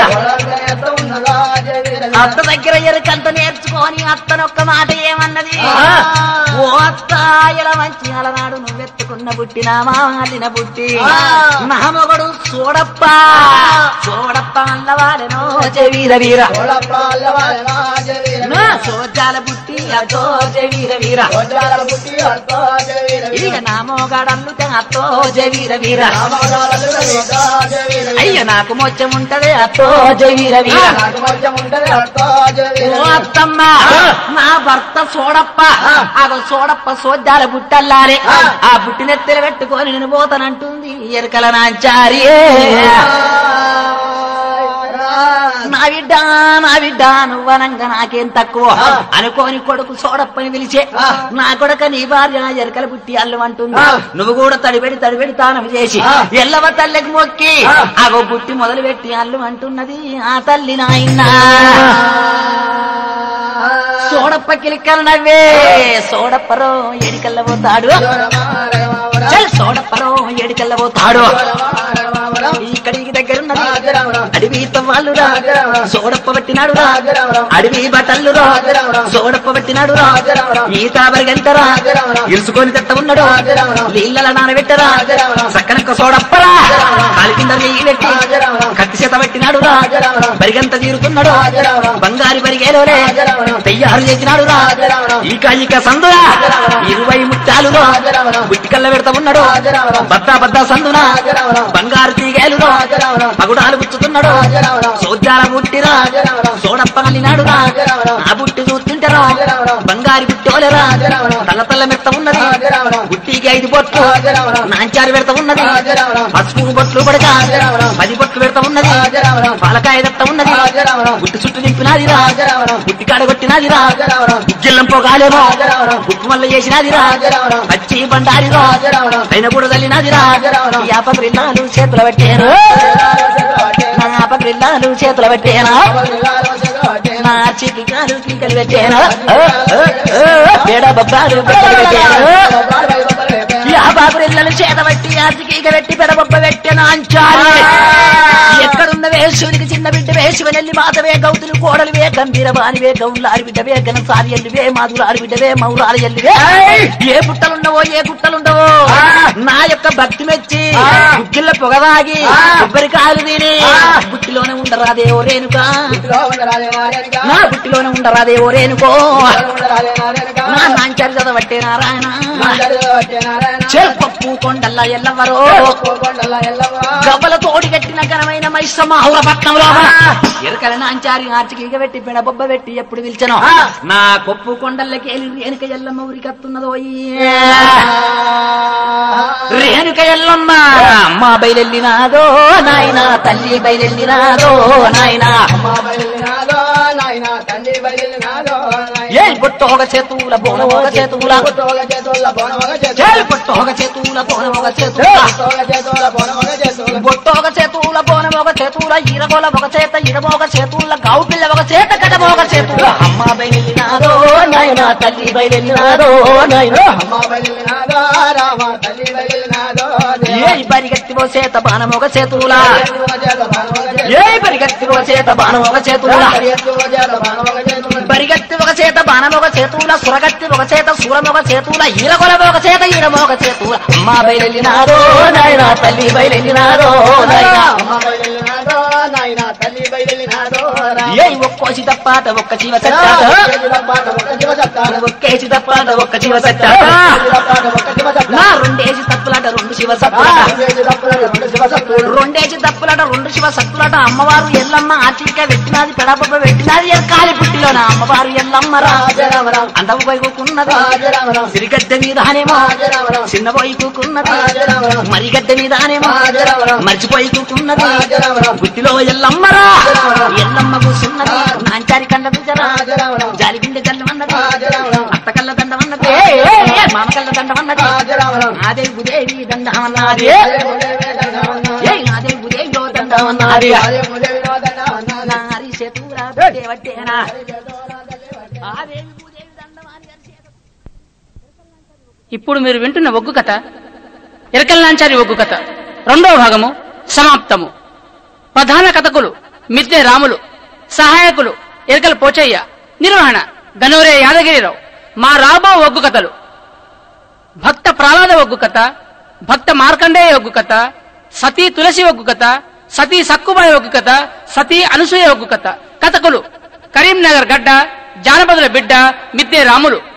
అత్త దగ్గర ఎరకంత నేర్చుకొని అత్తనొక్క మాట ఏమన్నది, ఓ అత్త ఇలా మంచి అలనాడు నువ్వెత్తుకున్న బుట్టి నా మాలిన బుట్టి నా మొగడు చూడప్ప చూడప్ప అల్లవాడెనో జయ వీర వీర. నా సోజాల బుట్టి అతో జయ వీర వీర. ఇక నా మోగాడల్లు అత్తో జయ వీర వీర. అయ్య నాకు మొచ్చం ఉంటదే అత్తో జయ వీర వీర. ఓ అత్తమ్మ నా భర్త చూడప్ప ఆగో చూడప్ప సోజాల బుట్టల్లారే ఆ బుట్టినెత్తెల పెట్టుకొని నేను పోతానంటుంది ఎరకల నాంచారి. నా బిడ్డ నా బిడ్డ నువ్వనంగా నాకేం తక్కువ అనుకోని కొడుకు చూడప్పని పిలిచే, నా కొడుక నీ భార్య ఎరకల బుట్టి అల్లు అంటుంది. నువ్వు కూడా తడిబెడి తానం చేసి ఎల్లవ తల్లికి మొక్కి ఆగో బుట్టి మొదలు పెట్టి అల్లు అంటున్నది ఆ తల్లి నాయన. సోడప్ప కిలికలు నవ్వే సోడప్పరో ఎడికల్ల పోతాడు, సోడప్పరో ఎడికల్ల పోతాడు. ఇక్కడికి దగ్గరున్నది అడవి తవ్వాళ్ళు రా, సోడప్ప పట్టినాడు రా, అడవి బట్టళ్ళు రా, సోడప్ప పట్టినాడు రా, ఈతాబరి గంటరా ఇరుసుకొని తెత్త ఉన్నాడు, నీళ్ళ నానబెట్టరా సక్కనక్క సోడప్పరా, కాలి కింద నెయ్యి పెట్టి కత్తి చేత పట్టినాడు రా, బరిగంత తీరుతున్నాడు, బంగారు బరిగేలోనే తయ్యారు చేసినాడు రా, ఈక సందురా 20 ముత్యాలు రా, బుట్టికల్ల పెడతా ఉన్నాడు, బద్దా సందునా బంగారు తీగేలు రా, పగుడాలు గుచ్చుతున్నాడు, సోద్యాల బుట్టిరా సోడప్ప కలినాడు రా, ఆ బుట్టి చూస్తుంటారా బంగారు బుట్టోలేరా, తల తల్ల మెత్త ఉన్నది గుట్టికి 5 బొట్లు నాంచారు పెడతా ఉన్నది పసుపు బొట్లు పడక 10 బొట్లు పెడతా ఉన్నది పాలకాయ దత్త ఉన్నది గుట్టు చుట్టూ నింపినది గుట్టి కాడ కొట్టినదిరా జిల్లం పోగాలేమో గుట్టు మల్ల చేసినదిరా పచ్చి బండారిరా పైన కూడా తల్లినదిరా యాపగ్రిల్లాలు చేతులు పెట్టారు నా యాపగ్రిల్లాలు చేతులు పెట్టాను నా చిటికాలు కీకలు పెట్టాను పేడ బొబ్బాలు పెట్టాను యాపగ్రిల్లాలు చేత పెట్టి ఆర్చికీక పెట్టి పెడ బొబ్బ పెట్టాను అంచారు ఎక్కడున్న వేసునికి చిన్న బిడ్డ వేసువెల్లి మాతవే గౌతులు కోడలివే గంభీర బానివే గౌన్లారి బిడ్డవే గణసారి ఎల్లివే మాధురారి బిడ్డవే మౌరాలు ఎల్లివే ఏ పుట్టలుండవో ఏ గుట్టలుండవో నా యొక్క భక్తి మెచ్చి గుగ్గిళ్ళ పొగదాగి కొబ్బరికాయలు తిని గుట్టిలోనే ఉండరాదే ఓ రేణుకా నా గుట్టిలోనే ఉండరాదే ఓ రేణుకో నా నాంచారి చదవట్టే నారాయణ చెల్పప్పు కొండల్లా ఎల్లవరో గవ్వల తోడి కట్టిన ఘనమైన మైసమ్మ ఔరపట్నంలో ఎరకల నాంచారి ఆర్చికీగ పెట్టి పెడ బొబ్బ పెట్టి ఎప్పుడు పిలిచను నా కొప్పు కొండల్లకి రేణుక ఎల్లమ్మ ఊరికత్తున్నదో రేణుక ఎల్లమ్మ అమ్మ బయలెల్లినాదో నాయన తల్లి బయలెల్లినాదో నాయన ఏ పొట్టోగ చేతుల బోనమోగ చేతుల పొట్టోగ చేతుల బోనమోగ చేతుల బొట్టోగ చేతుల బోనమోగ చేతుల ఈరగోల ఒక చేత ఇడమోగ చేతుల గావు పిల్ల ఒక చేత కటమోగ చేతుల అమ్మ బయలెల్లినాదో నాయన తల్లి బయలెల్లినాదో నాయన అమ్మ బయలెల్లినాదో రామ తల్లి బయలెల్లినాదో ఏ పరిగెత్తివో చేత బాణమోగ చేతుల ఏ పరిగెత్తివో చేత బాణమోగ చేతుల పరిగెత్తి ఒక చేత బాణమొక చేతుల సురగత్తి ఒక చేత సూరమొక చేతుల ఈరగొల ఒక చేత ఈరమొక చేతుల అమ్మ బయలెల్లినారో నాయన తల్లి బయలెల్లినారో ఏ ఒక్కోసి తప్పాట ఒక్క జీవ సత్తాట ఒక్కేసి తప్పాట ఒక్క జీవ సత్తాట నా రెండేసి తప్పులాట 2 శివ సత్తులాట రెండేసి తప్పులాట 2 శివ సత్తులాట అమ్మవారు ఎల్లమ్మ ఆచిక పెట్టినది పెడప పెట్టినది కాలి పుట్టిలోన అమ్మవారు ఎల్లమ్మ అందవు వైకున్నది సిరిగడ్డ మీదనేమో చిన్న వైకున్నది మరిగడ్డ మీదనేమో మర్చిపోయి కూకున్నది గుట్టిలో ఎల్లమ్మరా ఎల్లమ్మ కూసున్నది నాంచారి కండ బిడ్డరా జాలిగుండె జల్లమన్నది అత్త కళ్ళ దండమన్నది మామ కళ్ళ దండమన్నది అదే ఉదేవి దండమన్నది అదే ఉదేవిలో దండమన్నది నారి చేతురా దేవట్టేనా ఇప్పుడు మీరు వింటున్న ఒగ్గు కథ ఎరకల నాంచారి ఒగ్గు కథ 2వ భాగము సమాప్తము. ప్రధాన కథకులు మిద్దె రాములు, సహాయకులు ఎరకల పోచయ్య, నిర్వహణ గనూరే యాదగిరిరావు. మా రాబో ఒగ్గు కథలు: భక్త ప్రహ్లాద ఒగ్గు కథ, భక్త మార్కండేయ ఒగ్గు కథ, సతీ తులసి ఒగ్గు కథ, సతీ సక్కుబాయి ఒగ్గు కథ, సతీ అనసూయ ఒగ్గు కథ. కథకులు కరీంనగర్ గడ్డ, జానపదుల బిడ్డ మిద్దె రాములు.